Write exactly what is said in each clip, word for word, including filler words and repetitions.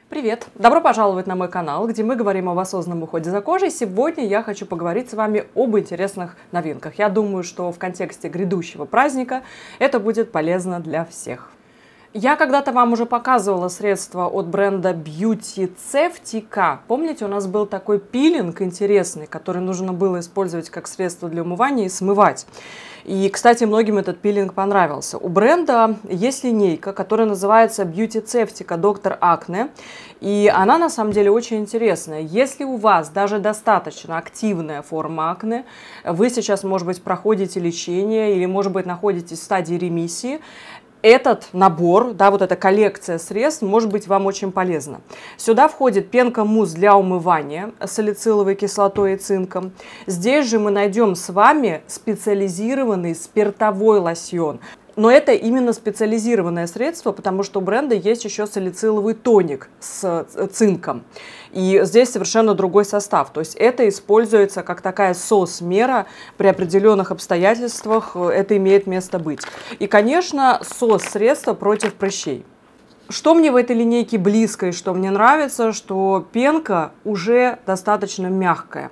Привет! Добро пожаловать на мой канал, где мы говорим об осознанном уходе за кожей. Сегодня я хочу поговорить с вами об интересных новинках. Я думаю, что в контексте грядущего праздника это будет полезно для всех. Я когда-то вам уже показывала средства от бренда Beauty Ceftica. Помните, у нас был такой пилинг интересный, который нужно было использовать как средство для умывания и смывать. И, кстати, многим этот пилинг понравился. У бренда есть линейка, которая называется Beauty Ceftica доктор Acne. И она на самом деле очень интересная. Если у вас даже достаточно активная форма акне, вы сейчас, может быть, проходите лечение или, может быть, находитесь в стадии ремиссии, этот набор, да, вот эта коллекция средств может быть вам очень полезна. Сюда входит пенка-мусс для умывания с салициловой кислотой и цинком. Здесь же мы найдем с вами специализированный спиртовой лосьон. Но это именно специализированное средство, потому что у бренда есть еще салициловый тоник с цинком. И здесь совершенно другой состав. То есть это используется как такая сос-мера при определенных обстоятельствах. Это имеет место быть. И, конечно, сос-средство против прыщей. Что мне в этой линейке близко и что мне нравится, что пенка уже достаточно мягкая.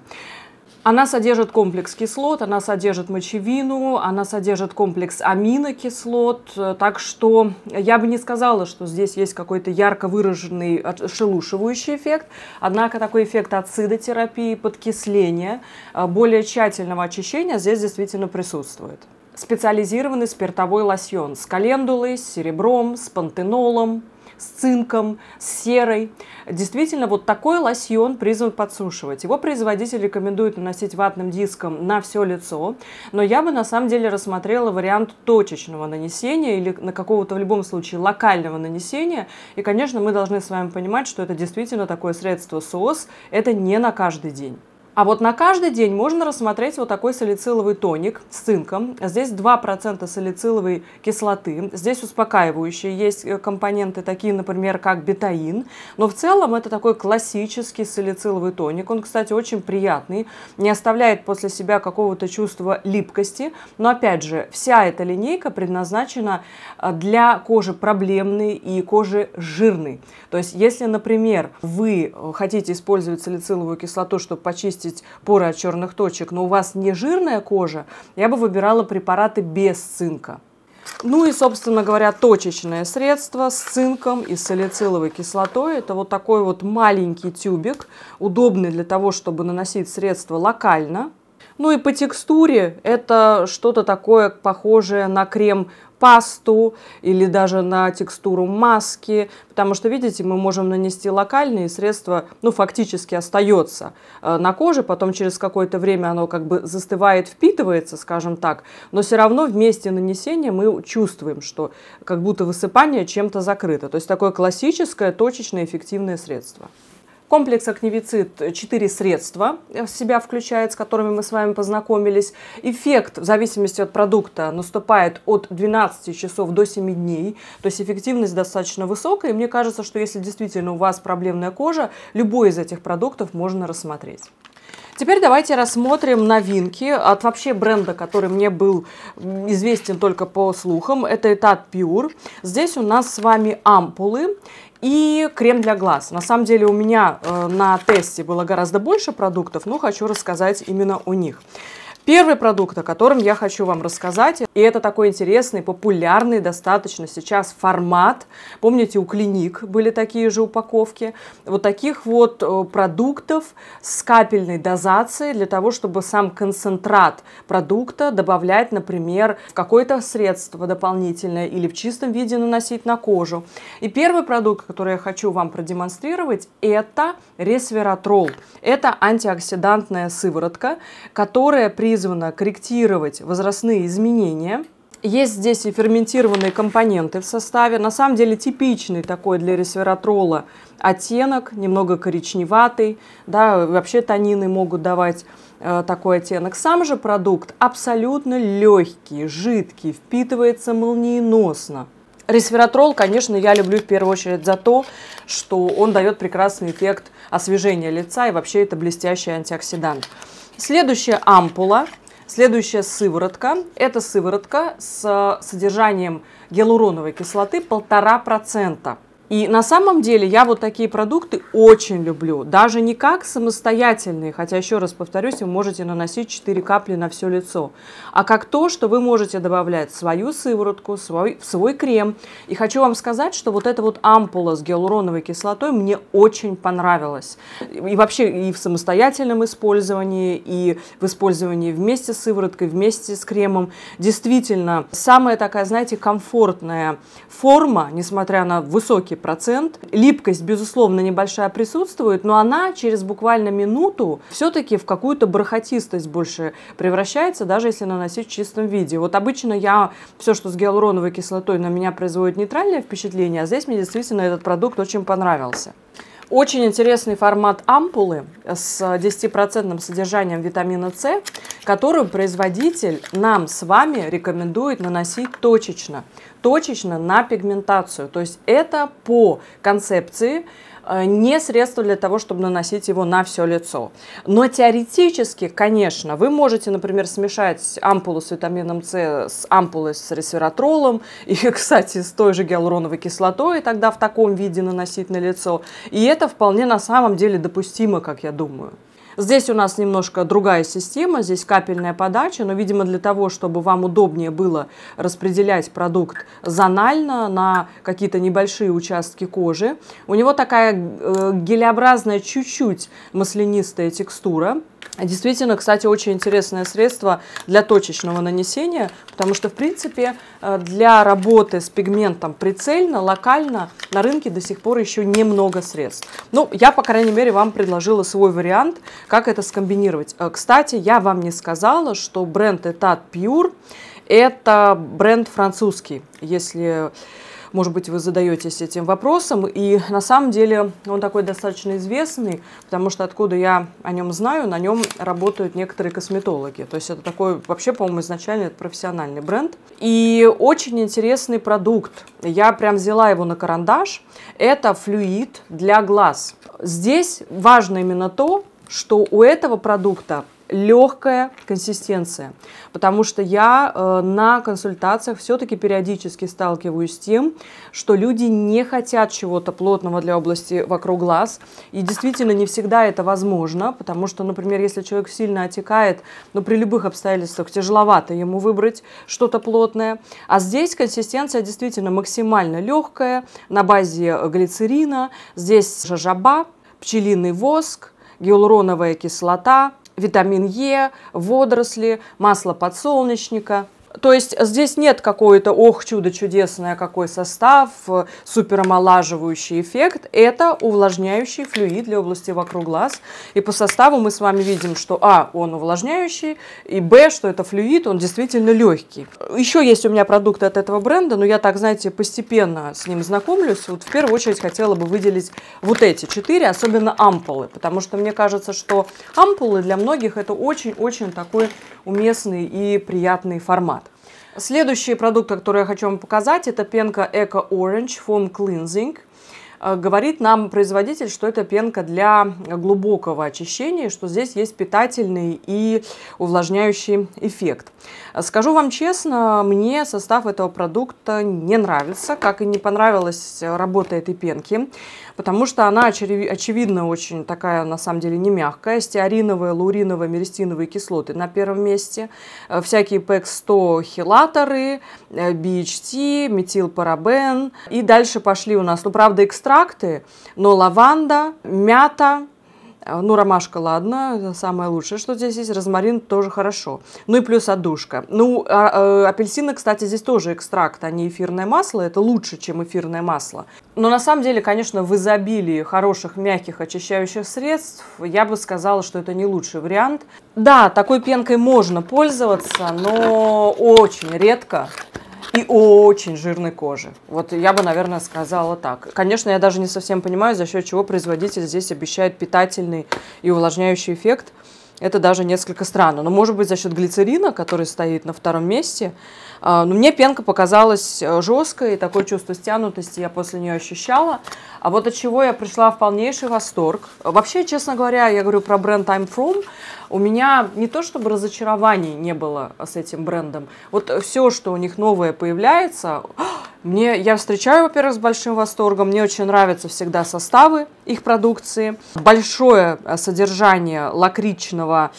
Она содержит комплекс кислот, она содержит мочевину, она содержит комплекс аминокислот, так что я бы не сказала, что здесь есть какой-то ярко выраженный отшелушивающий эффект, однако такой эффект ацидотерапии, подкисления, более тщательного очищения здесь действительно присутствует. Специализированный спиртовой лосьон с календулой, с серебром, с пантенолом, с цинком, с серой. Действительно, вот такой лосьон призван подсушивать. Его производитель рекомендует наносить ватным диском на все лицо, но я бы на самом деле рассмотрела вариант точечного нанесения или на какого-то в любом случае локального нанесения. И, конечно, мы должны с вами понимать, что это действительно такое средство СОС, это не на каждый день. А вот на каждый день можно рассмотреть вот такой салициловый тоник с цинком. Здесь два процента салициловой кислоты. Здесь успокаивающие есть компоненты, такие, например, как бетаин. Но в целом это такой классический салициловый тоник. Он, кстати, очень приятный, не оставляет после себя какого-то чувства липкости. Но, опять же, вся эта линейка предназначена для кожи проблемной и кожи жирной. То есть, если, например, вы хотите использовать салициловую кислоту, чтобы почистить поры от черных точек, но у вас не жирная кожа, я бы выбирала препараты без цинка. Ну и, собственно говоря, точечное средство с цинком и салициловой кислотой. Это вот такой вот маленький тюбик, удобный для того, чтобы наносить средство локально. Ну и по текстуре это что-то такое похожее на крем-пасту или даже на текстуру маски, потому что, видите, мы можем нанести локальные средства, ну, фактически остается на коже, потом через какое-то время оно как бы застывает, впитывается, скажем так, но все равно в месте нанесения мы чувствуем, что как будто высыпание чем-то закрыто. То есть такое классическое, точечное, эффективное средство. Комплекс Acnevicid четыре средства в себя включает, с которыми мы с вами познакомились. Эффект в зависимости от продукта наступает от двенадцати часов до семи дней, то есть эффективность достаточно высокая. И мне кажется, что если действительно у вас проблемная кожа, любой из этих продуктов можно рассмотреть. Теперь давайте рассмотрим новинки от вообще бренда, который мне был известен только по слухам. Это Etat Pure. Здесь у нас с вами ампулы и крем для глаз. На самом деле у меня э, на тесте было гораздо больше продуктов, но хочу рассказать именно о них. Первый продукт, о котором я хочу вам рассказать, и это такой интересный, популярный достаточно сейчас формат. Помните, у Клиник были такие же упаковки. Вот таких вот продуктов с капельной дозацией для того, чтобы сам концентрат продукта добавлять, например, в какое-то средство дополнительное или в чистом виде наносить на кожу. И первый продукт, который я хочу вам продемонстрировать, это Resveratrol. Это антиоксидантная сыворотка, которая при призвана корректировать возрастные изменения. Есть здесь и ферментированные компоненты в составе. На самом деле типичный такой для ресвератрола оттенок, немного коричневатый. Да, вообще танины могут давать э, такой оттенок. Сам же продукт абсолютно легкий, жидкий, впитывается молниеносно. Ресвератрол, конечно, я люблю в первую очередь за то, что он дает прекрасный эффект освежения лица, и вообще это блестящий антиоксидант. Следующая ампула, следующая сыворотка. Это сыворотка с содержанием гиалуроновой кислоты полтора процента. И на самом деле я вот такие продукты очень люблю. Даже не как самостоятельные, хотя еще раз повторюсь, вы можете наносить четыре капли на все лицо, а как то, что вы можете добавлять свою сыворотку, свой, свой крем. И хочу вам сказать, что вот эта вот ампула с гиалуроновой кислотой мне очень понравилась. И вообще и в самостоятельном использовании, и в использовании вместе с сывороткой, вместе с кремом. Действительно, самая такая, знаете, комфортная форма, несмотря на высокий процент. Липкость, безусловно, небольшая присутствует, но она через буквально минуту все-таки в какую-то бархатистость больше превращается, даже если наносить в чистом виде. Вот обычно я все, что с гиалуроновой кислотой, на меня производит нейтральное впечатление, а здесь мне действительно этот продукт очень понравился. Очень интересный формат ампулы с десятипроцентным содержанием витамина С, которую производитель нам с вами рекомендует наносить точечно. Точечно на пигментацию. То есть это по концепции не средство для того, чтобы наносить его на все лицо. Но теоретически, конечно, вы можете, например, смешать ампулу с витамином С с ампулой с ресвератролом и, кстати, с той же гиалуроновой кислотой, и тогда в таком виде наносить на лицо. И это вполне на самом деле допустимо, как я думаю. Здесь у нас немножко другая система, здесь капельная подача, но, видимо, для того, чтобы вам удобнее было распределять продукт зонально на какие-то небольшие участки кожи. У него такая э, гелеобразная, чуть-чуть маслянистая текстура. Действительно, кстати, очень интересное средство для точечного нанесения, потому что, в принципе, для работы с пигментом прицельно, локально на рынке до сих пор еще немного средств. Ну, я, по крайней мере, вам предложила свой вариант, как это скомбинировать. Кстати, я вам не сказала, что бренд Etat Pure – это бренд французский, если... Может быть, вы задаетесь этим вопросом, и на самом деле он такой достаточно известный, потому что откуда я о нем знаю, на нем работают некоторые косметологи. То есть это такой, вообще, по-моему, изначально это профессиональный бренд. И очень интересный продукт. Я прям взяла его на карандаш. Это флюид для глаз. Здесь важно именно то, что у этого продукта легкая консистенция, потому что я э, на консультациях все-таки периодически сталкиваюсь с тем, что люди не хотят чего-то плотного для области вокруг глаз, и действительно не всегда это возможно, потому что, например, если человек сильно отекает, но при любых обстоятельствах тяжеловато ему выбрать что-то плотное, а здесь консистенция действительно максимально легкая, на базе глицерина, здесь жожоба, пчелиный воск, гиалуроновая кислота, витамин Е, водоросли, масло подсолнечника. То есть здесь нет какой-то, ох, чудо чудесное, какой состав, суперомолаживающий эффект. Это увлажняющий флюид для области вокруг глаз. И по составу мы с вами видим, что а, он увлажняющий, и б, что это флюид, он действительно легкий. Еще есть у меня продукты от этого бренда, но я так, знаете, постепенно с ним знакомлюсь. Вот в первую очередь хотела бы выделить вот эти четыре, особенно ампулы, потому что мне кажется, что ампулы для многих это очень-очень такой уместный и приятный формат. Следующий продукт, который я хочу вам показать, это пенка Eco Orange Foam Cleansing. Говорит нам производитель, что это пенка для глубокого очищения, что здесь есть питательный и увлажняющий эффект. Скажу вам честно, мне состав этого продукта не нравится, как и не понравилась работа этой пенки, потому что она, очевидно, очень такая, на самом деле, не мягкая. Стеариновые, лауриновые, меристиновые кислоты на первом месте, всякие пэк сто хелаторы, би эйч ти, метилпарабен. И дальше пошли у нас, ну, правда, экстракты, но лаванда, мята. Ну, ромашка, ладно, это самое лучшее, что здесь есть. Розмарин тоже хорошо. Ну и плюс отдушка. Ну, а, а, апельсины, кстати, здесь тоже экстракт, а не эфирное масло. Это лучше, чем эфирное масло. Но на самом деле, конечно, в изобилии хороших, мягких, очищающих средств, я бы сказала, что это не лучший вариант. Да, такой пенкой можно пользоваться, но очень редко. И очень жирной кожи. Вот я бы, наверное, сказала так. Конечно, я даже не совсем понимаю, за счет чего производитель здесь обещает питательный и увлажняющий эффект. Это даже несколько странно. Но, может быть, за счет глицерина, который стоит на втором месте. Но мне пенка показалась жесткой, и такое чувство стянутости я после нее ощущала. А вот от чего я пришла в полнейший восторг. Вообще, честно говоря, я говорю про бренд I'm From. У меня не то чтобы разочарований не было с этим брендом. Вот все, что у них новое появляется, Мне, я встречаю, во-первых, с большим восторгом. Мне очень нравятся всегда составы их продукции. Большое содержание лакричного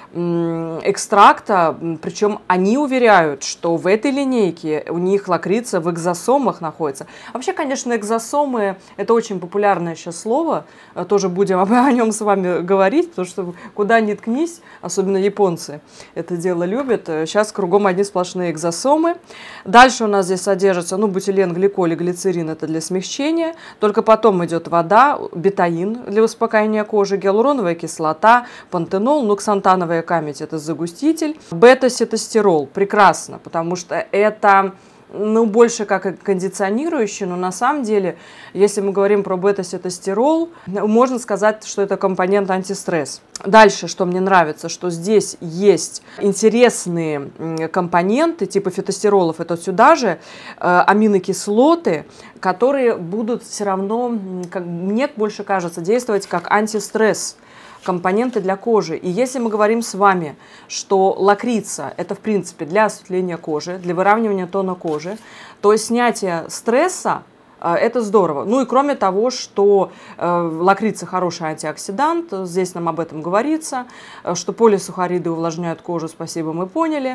экстракта, причем они уверяют, что в этой линейке у них лакрица в экзосомах находится. Вообще, конечно, экзосомы – это очень популярное сейчас слово, тоже будем о нем с вами говорить, потому что куда ни ткнись, особенно японцы это дело любят, сейчас кругом одни сплошные экзосомы. Дальше у нас здесь содержится, ну, бутилен, гликоль и глицерин – это для смягчения, только потом идет вода, бетаин для успокоения кожи, гиалуроновая кислота, пантенол, ну, ксантановая камедь – это загуститель. Бета-сетостерол – прекрасно, потому что это, ну, больше как кондиционирующий, но на самом деле, если мы говорим про бета-сетостерол, можно сказать, что это компонент антистресс. Дальше, что мне нравится, что здесь есть интересные компоненты, типа фитостеролов, это сюда же, э, аминокислоты, которые будут все равно, как мне больше кажется, действовать как антистресс. Компоненты для кожи. И если мы говорим с вами, что лакрица – это, в принципе, для осветления кожи, для выравнивания тона кожи, то снятие стресса – это здорово. Ну и кроме того, что э, лакрица хороший антиоксидант, здесь нам об этом говорится, что полисахариды увлажняют кожу, спасибо, мы поняли.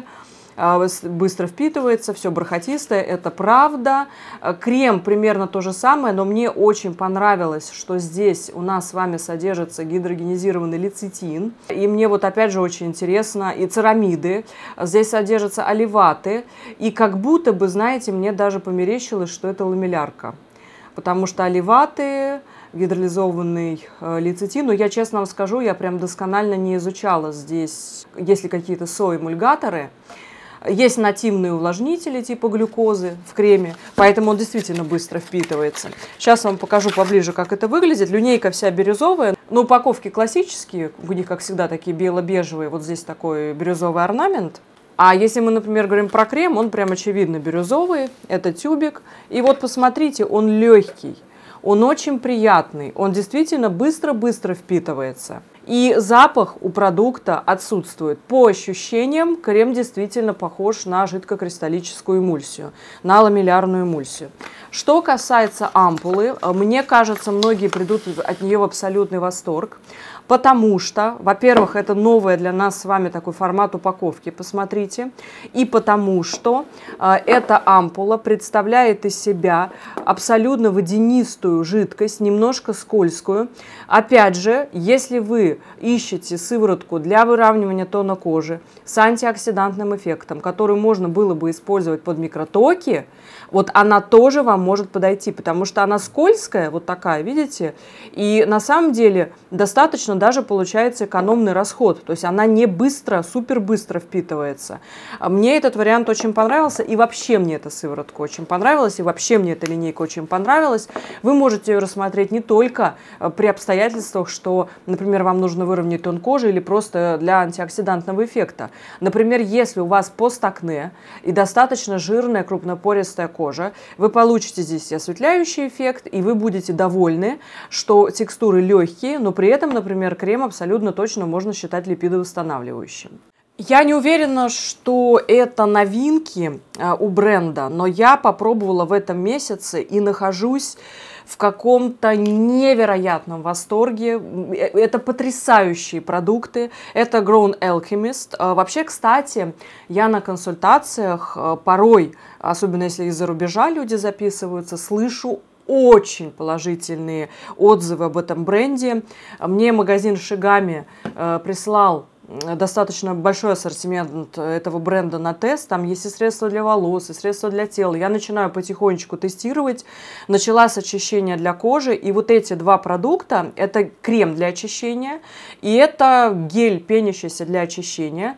Быстро впитывается, все бархатистое, это правда. Крем примерно то же самое, но мне очень понравилось, что здесь у нас с вами содержится гидрогенизированный лецитин. И мне вот опять же очень интересно, и церамиды, здесь содержатся оливаты, и как будто бы, знаете, мне даже померещилось, что это ламеллярка. Потому что оливаты, гидролизованный э, лецитин, но я честно вам скажу, я прям досконально не изучала здесь, есть ли какие-то соэмульгаторы. Есть нативные увлажнители типа глюкозы в креме, поэтому он действительно быстро впитывается. Сейчас вам покажу поближе, как это выглядит. Линейка вся бирюзовая, но упаковки классические, у них, как всегда, такие бело-бежевые. Вот здесь такой бирюзовый орнамент. А если мы, например, говорим про крем, он прям очевидно бирюзовый, это тюбик. И вот посмотрите, он легкий, он очень приятный, он действительно быстро-быстро впитывается. И запах у продукта отсутствует. По ощущениям, крем действительно похож на жидкокристаллическую эмульсию, на ламеллярную эмульсию. Что касается ампулы, мне кажется, многие придут от нее в абсолютный восторг. Потому что, во-первых, это новое для нас с вами такой формат упаковки, посмотрите. И потому что э, эта ампула представляет из себя абсолютно водянистую жидкость, немножко скользкую. Опять же, если вы ищете сыворотку для выравнивания тона кожи с антиоксидантным эффектом, который можно было бы использовать под микротоки, вот она тоже вам может подойти, потому что она скользкая, вот такая, видите, и на самом деле достаточно даже получается экономный расход, то есть она не быстро, супер быстро впитывается. Мне этот вариант очень понравился, и вообще мне эта сыворотка очень понравилась, и вообще мне эта линейка очень понравилась. Вы можете ее рассмотреть не только при обстоятельствах, что, например, вам нужно выровнять тон кожи или просто для антиоксидантного эффекта. Например, если у вас постакне и достаточно жирная крупнопористая кожа, вы получите здесь осветляющий эффект, и вы будете довольны, что текстуры легкие, но при этом, например, крем абсолютно точно можно считать липидовосстанавливающим. Я не уверена, что это новинки у бренда, но я попробовала в этом месяце и нахожусь в каком-то невероятном восторге. Это потрясающие продукты. Это Grown Alchemist. Вообще, кстати, я на консультациях порой, особенно если из-за рубежа люди записываются, слышу очень положительные отзывы об этом бренде. Мне магазин Шигами э, прислал достаточно большой ассортимент этого бренда на тест. Там есть и средства для волос, и средства для тела. Я начинаю потихонечку тестировать. Начала с очищения для кожи. И вот эти два продукта, это крем для очищения, и это гель пенящийся для очищения.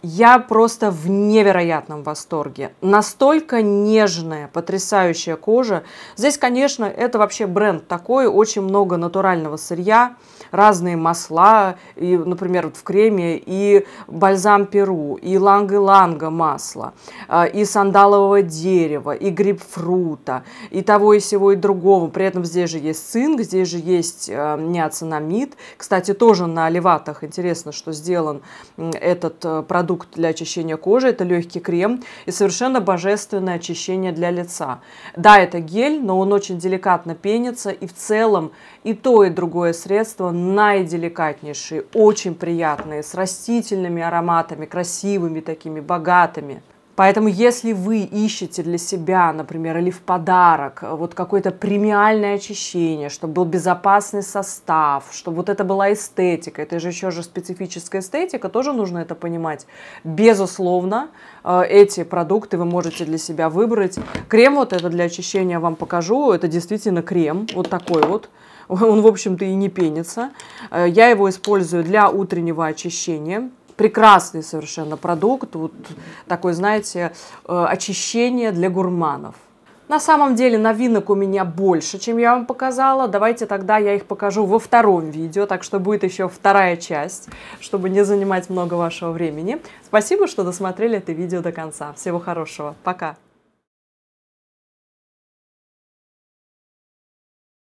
Я просто в невероятном восторге. Настолько нежная, потрясающая кожа. Здесь, конечно, это вообще бренд такой, очень много натурального сырья, разные масла, и, например, в креме и бальзам Перу, и ланга-ланга масло, и сандалового дерева, и грейпфрута, и того, и сего, и другого. При этом здесь же есть цинк, здесь же есть ниацинамид. Кстати, тоже на оливатах интересно, что сделан этот продукт продукт для очищения кожи, это легкий крем и совершенно божественное очищение для лица. Да, это гель, но он очень деликатно пенится, и в целом и то, и другое средство наиделикатнейшие, очень приятные, с растительными ароматами, красивыми такими, богатыми. Поэтому, если вы ищете для себя, например, или в подарок вот какое-то премиальное очищение, чтобы был безопасный состав, чтобы вот это была эстетика, это же еще же специфическая эстетика, тоже нужно это понимать. Безусловно, эти продукты вы можете для себя выбрать. Крем вот это для очищения вам покажу, это действительно крем, вот такой вот. Он, в общем-то, и не пенится. Я его использую для утреннего очищения. Прекрасный совершенно продукт, вот такой, знаете, очищение для гурманов. На самом деле новинок у меня больше, чем я вам показала. Давайте тогда я их покажу во втором видео, так что будет еще вторая часть, чтобы не занимать много вашего времени. Спасибо, что досмотрели это видео до конца. Всего хорошего. Пока!